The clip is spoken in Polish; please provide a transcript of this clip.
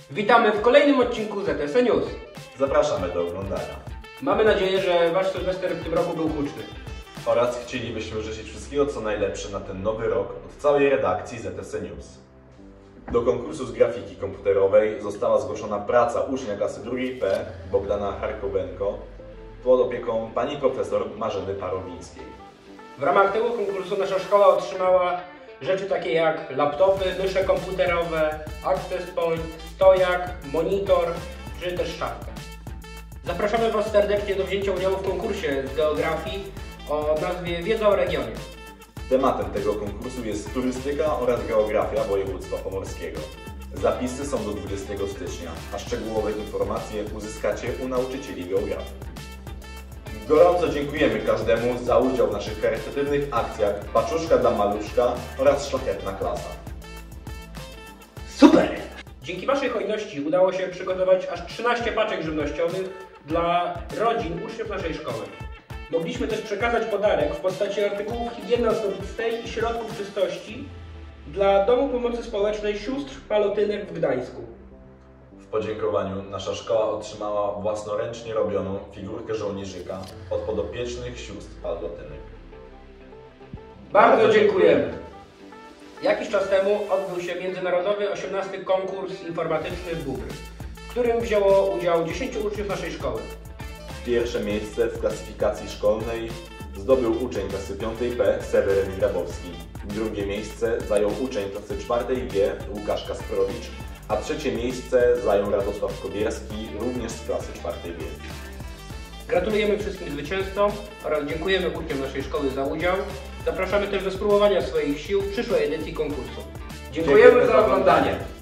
Witamy w kolejnym odcinku ZS News. Zapraszamy do oglądania. Mamy nadzieję, że Wasz Sylwester w tym roku był huczny. Oraz chcielibyśmy życzyć wszystkiego co najlepsze na ten nowy rok od całej redakcji ZS News. Do konkursu z grafiki komputerowej została zgłoszona praca ucznia klasy 2P Bogdana Harkowenko pod opieką pani profesor Marzeny Parowińskiej. W ramach tego konkursu nasza szkoła otrzymała rzeczy takie jak laptopy, mysze komputerowe, access point, stojak, monitor czy też szafkę. Zapraszamy Was serdecznie do wzięcia udziału w konkursie z geografii o nazwie Wiedza o regionie. Tematem tego konkursu jest turystyka oraz geografia województwa pomorskiego. Zapisy są do 20 stycznia, a szczegółowe informacje uzyskacie u nauczycieli geografii. Gorąco dziękujemy każdemu za udział w naszych charytatywnych akcjach Paczuszka dla Maluszka oraz Szlachetna Klasa. Super! Dzięki Waszej hojności udało się przygotować aż 13 paczek żywnościowych dla rodzin uczniów naszej szkoły. Mogliśmy też przekazać podarek w postaci artykułów higieny osobistej i środków czystości dla Domu Pomocy Społecznej Sióstr Palotynek w Gdańsku. W podziękowaniu nasza szkoła otrzymała własnoręcznie robioną figurkę żołnierzyka od podopiecznych sióstr Palotynek. Bardzo dziękujemy! Jakiś czas temu odbył się międzynarodowy 18. konkurs informatyczny BUGR, w którym wzięło udział 10 uczniów naszej szkoły. Pierwsze miejsce w klasyfikacji szkolnej zdobył uczeń klasy 5P Seweryn Grabowski. Drugie miejsce zajął uczeń klasy 4G Łukasz Kasprowicz, a trzecie miejsce zajął Radosław Kobierski, również z klasy 4G. Gratulujemy wszystkim zwycięzcom oraz dziękujemy uczniom naszej szkoły za udział. Zapraszamy też do spróbowania swoich sił w przyszłej edycji konkursu. Dziękujemy za oglądanie!